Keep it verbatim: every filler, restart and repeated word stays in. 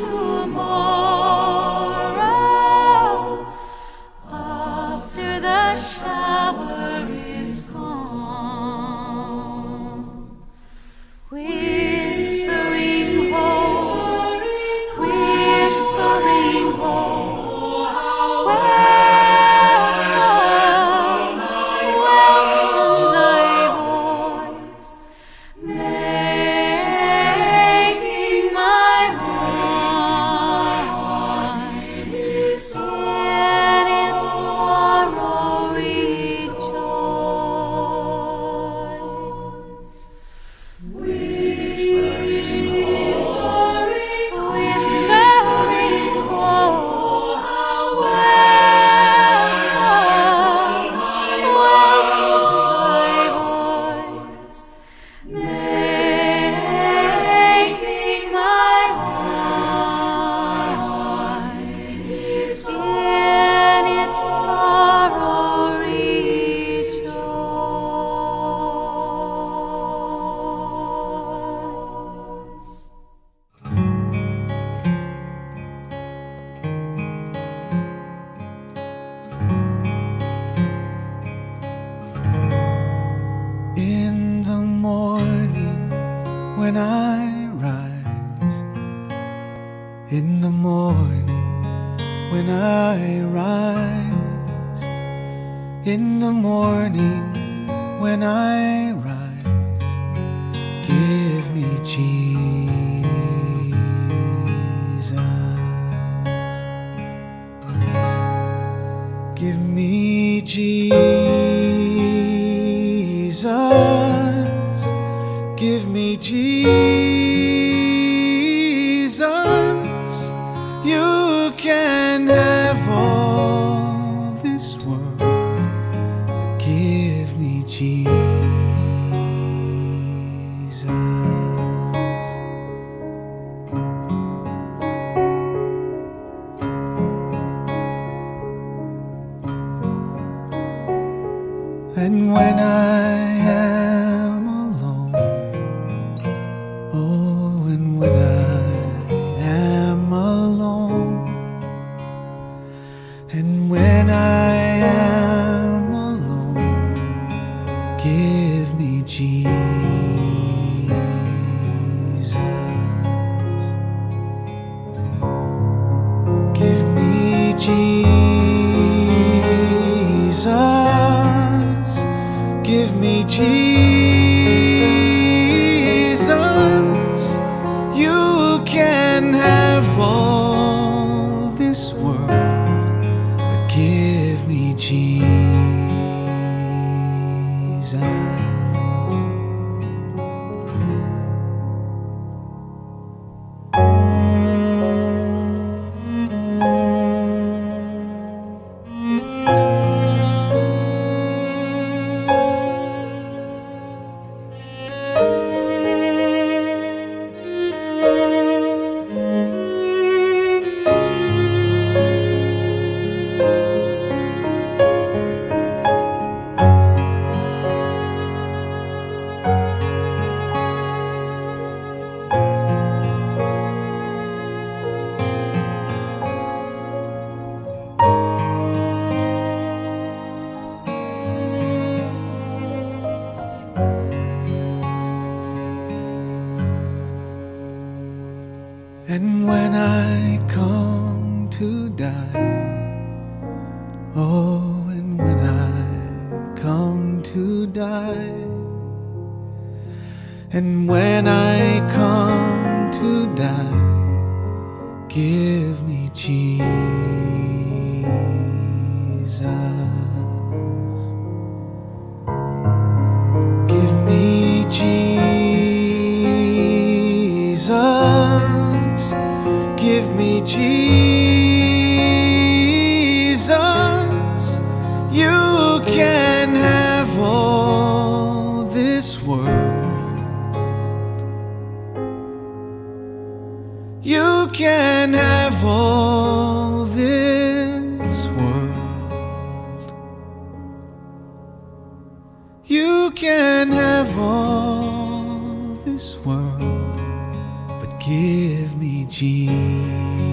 tomorrow, after the shower is gone. Whispering hope, whispering hope, welcome, welcome thy voice, making my heart in its sorrow rejoice. Whispering hope, whispering hope, welcome, welcome thy voice, making my heart in its sorrow rejoice. In the morning when I rise, in the morning when I rise, in the morning when I rise, give me Jesus, give me Jesus, give me Jesus. You can have all this world, but give me Jesus. And when I am alone, oh, and when I am alone, and when I am alone, give me Jesus, give me Jesus, give me Jesus. You can have all this world, but give me Jesus. And when I come to die, oh, and when I come to die, and when I come to die, give me Jesus, give me Jesus, give me Jesus. You can have all this world, you can have all this world, you can have all this world, but Give me Jesus.